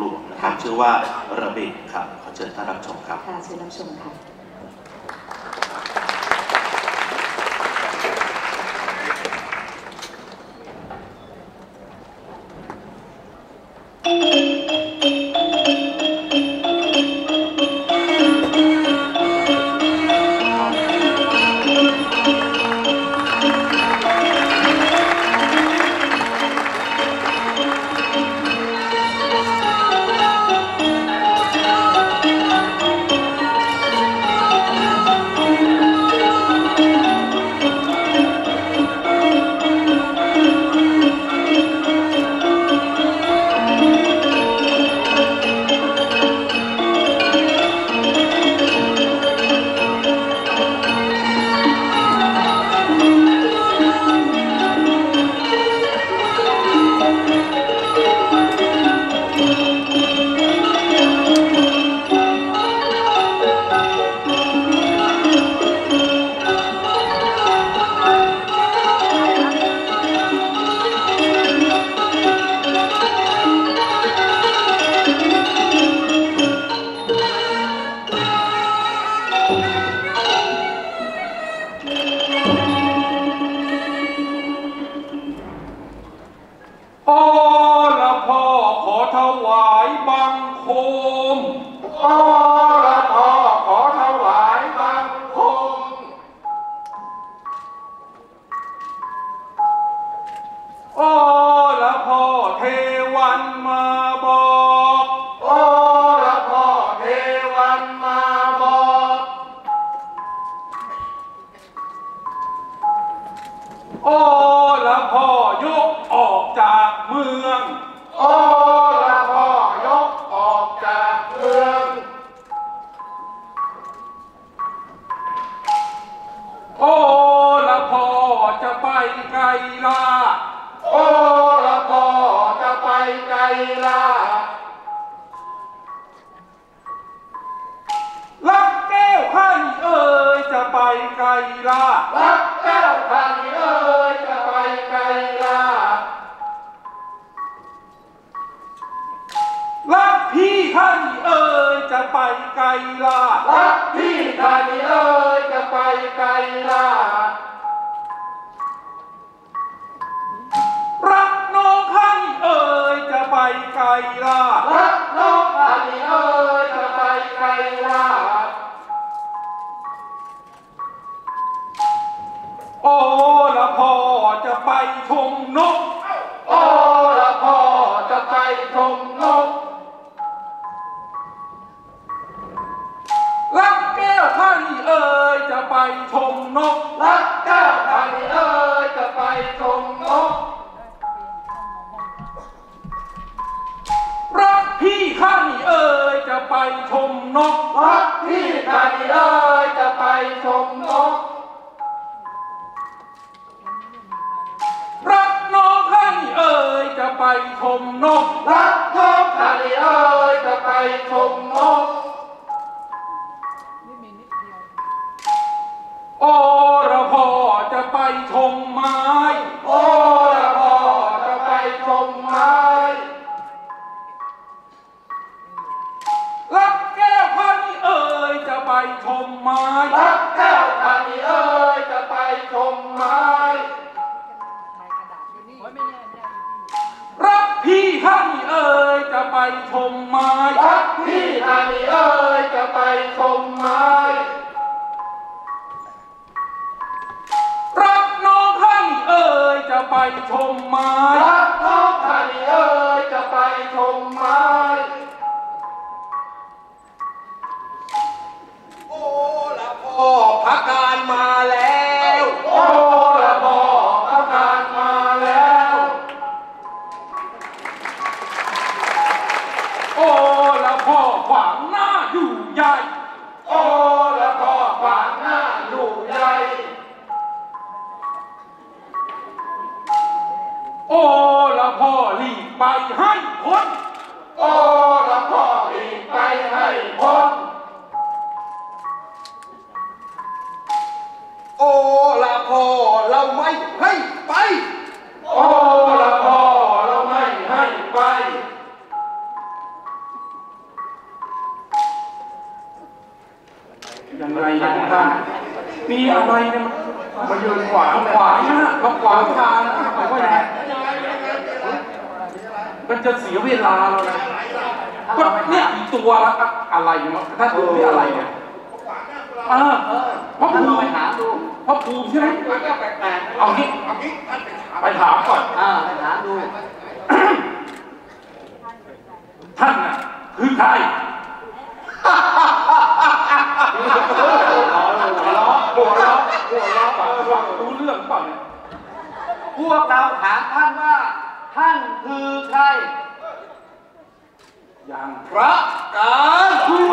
ลวงนะครับชื่อว่าระเบิดครับขอเชิญท่านรับชมครับค่ะเชิญรับชมค่ะไงเนี่ยท่านมีอะไรเนี่ยมายืนขวางขวางนะมาขวางทางนะหมายว่าไงมันจะเสียเวลาเรานะก็เนี่ยอีกตัวละอะไรเนี่ยท่านดูนี่อะไรเนี่ยพระภูมิไปถามดูพระภูมิใช่ไหมเอางี้ไปถามก่อนไปถามดูท่านน่ะคือใครหัวเราะรู้เรื่องเปล่าเนี่ยพวกเราถามท่านว่าท่านคือใครยังพระการ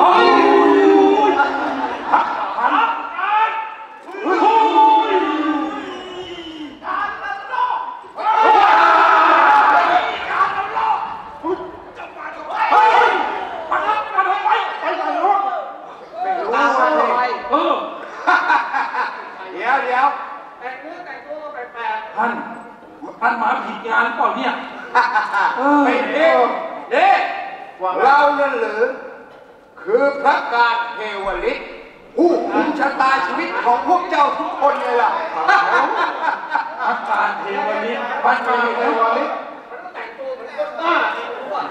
เดี๋ยวแต่งเนื้อแต่งตัวแปลกท่านมาผิดงานเปล่าเนี่ยไม่เด้เรานั่นหรือคือพระการเทวฤทธิ์ผู้คุมชะตาชีวิตของพวกเจ้าทุกคนเลยล่ะพระการเทวฤทธิ์พระการเทวฤทธิ์แต่งตัวเหมือนต้นหน้าเ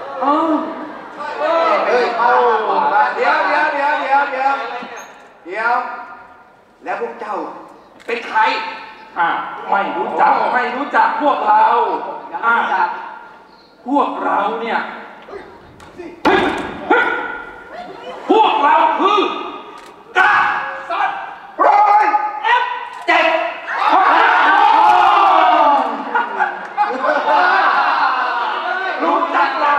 ดี๋ยวแล้วพวกเจ้าเป็นใครไม่รู้จักพวกเราพวกเราเนี่ยพวกเราคือกษัตริย์F7รู้จักเรา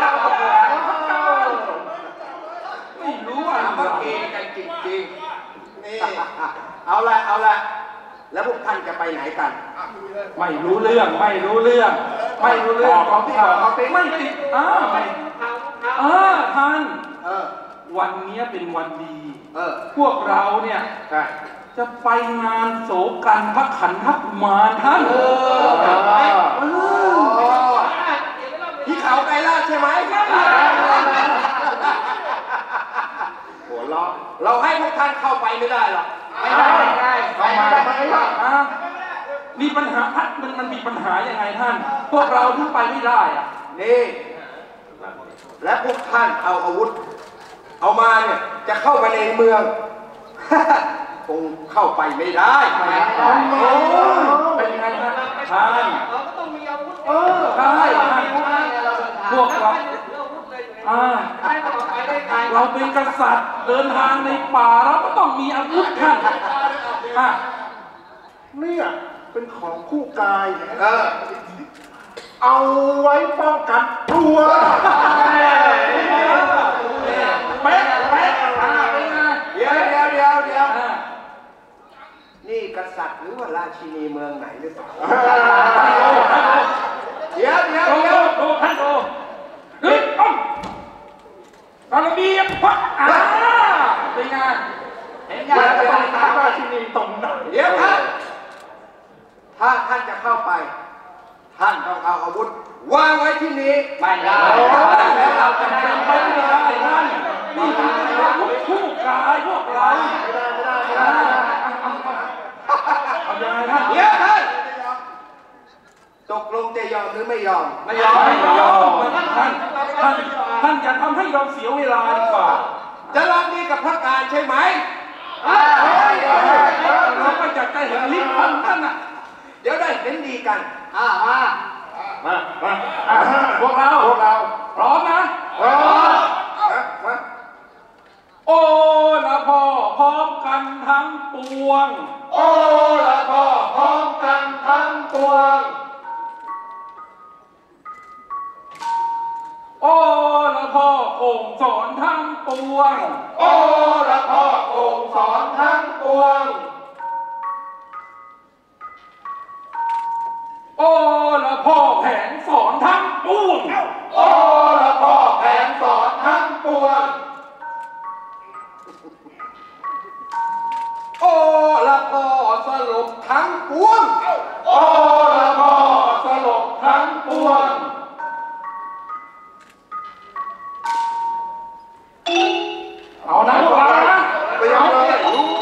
ไม่รู้อะไรเมื่อกี้กันจริงๆนี่เอาละแล้วพวกท่านจะไปไหนกันไม่รู้เรื่องของเขาไม่ติดท่านวันนี้เป็นวันดีพวกเราเนี่ยจะไปงานโศกันพระขันธกุมารท่านที่เขาไกรลาชใช่ไหมหัวเราะเราให้พวกท่านเข้าไปไม่ได้หรอกไม่ได้มีปัญหามันมีปัญหายังไงท่านพวกเราถึงไปไม่ได้นี่และพวกท่านเอาอาวุธเอามาเนี่ยจะเข้าไปในเมืองคงเข้าไปไม่ได้เป็นยังไงท่านเราก็ต้องมีอาวุธใช่พวกเราเราเป็นกษัตริย์เดินทางในป่าเราก็ต้องมีอาวุธท่านเนี่ยเป็นของคู่กายเอาไว้ป้องกันตัวเดี๋ยวนี่กษัตริย์หรือว่าราชินีเมืองไหนหรือเปล่าเดี๋ยวท่านโตต้องตอนนี้พักเป็นไงเห็นยังราชินีตรงไหนเดี๋ยวถ้าท่านจะเข้าไปท่านต้องเอาอาวุธวางไว้ที่นี้ไม่ได้แล้วเราจะเป็นไปไม่ได้ท่านนี่คืออาวุธคู่กายพวกเราเอายังไงท่านเดี๋ยวตกลงจะยอมหรือไม่ยอมท่านอย่าทำให้เราเสียเวลาดีกว่าจะรอบนี้กับพระการใช่ไหมเราก็อยากจะเห็นลิ้นท่านน่ะเดี๋ยวได้เห็นดีกันพวกเราพร้อมนะโอ้ละพ่อพร้อมกันทั้งปวงโอ้ละพ่อพร้อมกันทั้งปวงโอ้ละพ่อองค์สอนทั้งปวงโอ้ละพ่อองค์สอนทั้งปวงโอ้ละพ่อแผนสอนทั้งปวงโอ้ละพ่อแผนสอนทั้งปวงโอ้ละพ่อสรุปทั้งปวงโอ้ละพ่อสรุปทั้งปวงเอานะพวกเรานะไปยังเลย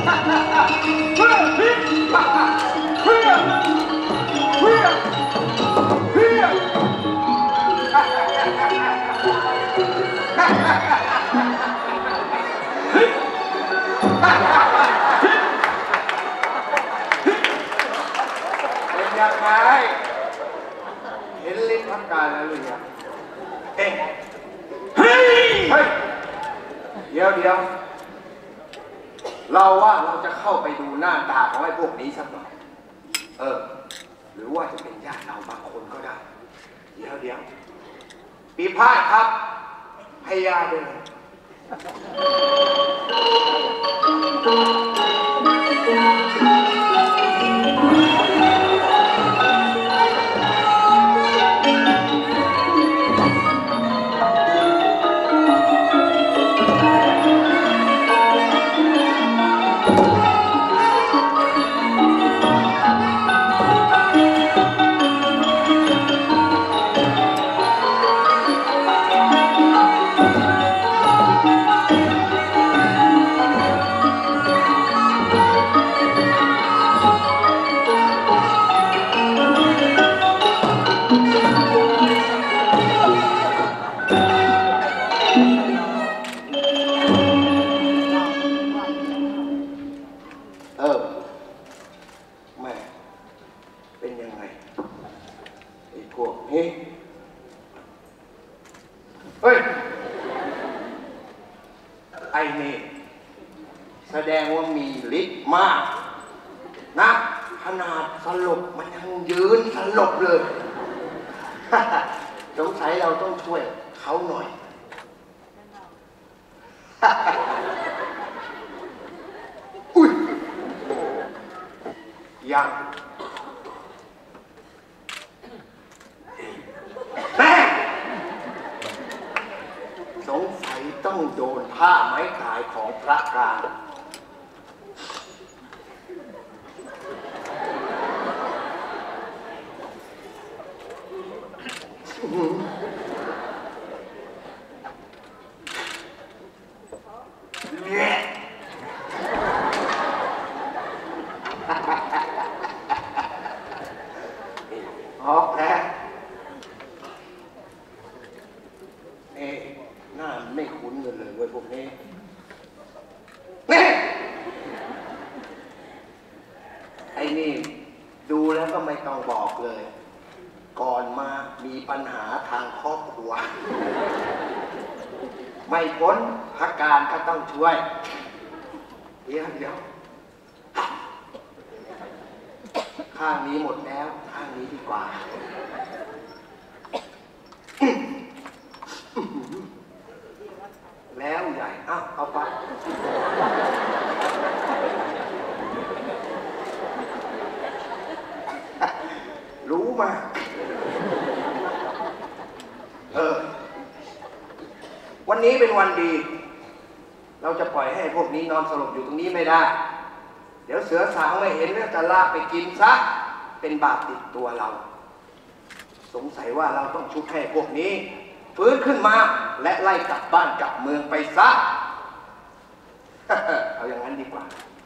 เป็นยังไงเห็นลิ้นพักการแล้วหรือยังเอ๊ะเฮ้ยเดี๋ยวเราว่าเราจะเข้าไปดูหน้าตาของไอ้พวกนี้สักหน่อยหรือว่าจะเป็นญาติเราบางคนก็ได้เดี๋ยวปีพาดครับพยาเดินแม่เป็นยังไงไอ้พวกนี้เฮ้ยไอ้นี่แสดงว่ามีฤทธิ์มากนะขนาดสลบมันยังยืนสลบเลย สงสัยเราต้องช่วยเขาหน่อย อุ้ยยังแม่สงสัยต้องโดนผ้าไม้กายของพระกลางออกแล้วหน้าไม่คุ้นกันเลยเว้ยพวกนี้นี่ไอ้นี่ดูแล้วก็ไม่ต้องบอกเลยก่อนมามีปัญหาทางครอบครัวไม่พ้นพักการก็ต้องช่วยเดี๋ยวข้างนี้หมดแล้วข้างนี้ดีกว่าแล้วใหญ่เอาไปรู้มาวันนี้เป็นวันดีเราจะปล่อยให้พวกนี้นอนสลบอยู่ตรงนี้ไม่ได้เดี๋ยวเสือสางไม่เห็นแล้วจะลากไปกินซะเป็นบาปติดตัวเราสงสัยว่าเราต้องชุบให้พวกนี้ฟื้นขึ้นมาและไล่กลับบ้านกลับเมืองไปซะ เอาอย่างนั้นดีกว่า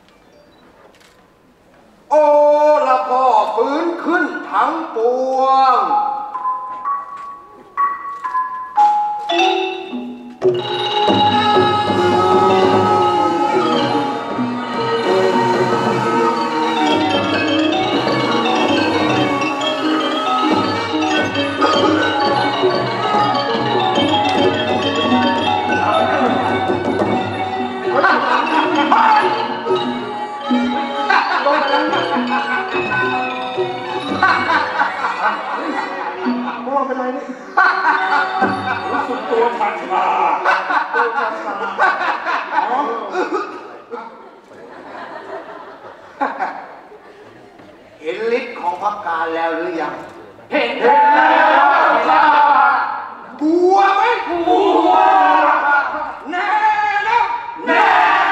โอ้ละพ่อฟื้นขึ้นทั้งปวงเป็นไรนี่รู้สึกตัวชาเห็นฤทธิ์ของพักการแล้วหรือยังเห็นแล้วค่ะกลัวไหมกลัวแน่แล้วแน่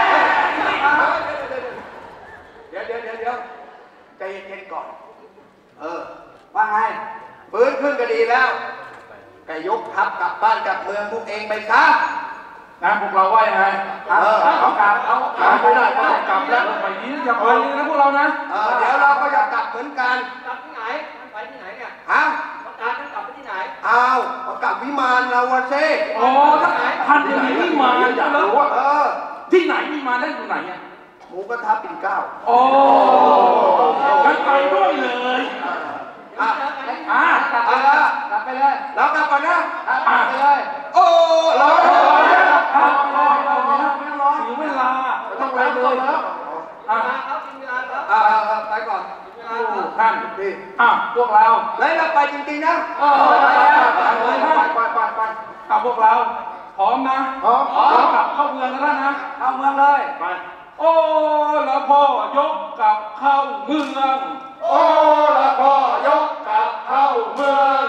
เดี๋ยวใจเย็นๆก่อนว่าไงฟื้นขึ้นก็ดีแล้วก็ยกทัพกลับบ้านกลับเมืองพวกเองไปซะนะพวกเราว่ายังไงเอากลับเอาไม่ได้ก็ต้องกลับแล้วไปนี้อย่าไปเลยนะพวกเรานะเดี๋ยวเราก็อยากกลับเหมือนกันกลับที่ไหนมันไปที่ไหนเนี่ยฮะประกาศมันกลับไปที่ไหนเอากลับวิมานเราวะเซ่อ๋อท่านที่ไหนนี่มาอยากแล้วรู้ว่าที่ไหนนี่มาได้อยู่ไหนอ่ะหมูกระทะปิ่นเกล้าโอ้งั้นไปด้วยเลยอ่ะกลับไปเลยเรากลับก่อนนะกลับไปเลยโอ้รอเสียเวลาต้องไปเลยเขากินเวลาครับไปก่อนท่านนี่พวกเราแล้วเราไปจริงๆนะไปพวกเราพร้อมนะพร้อมกลับเข้าเมืองแล้วนะเข้าเมืองเลยไปโอ้แล้วพ่อยกกลับเข้าเมืองโอ้ละพ่อยกกลับเข้าเมือง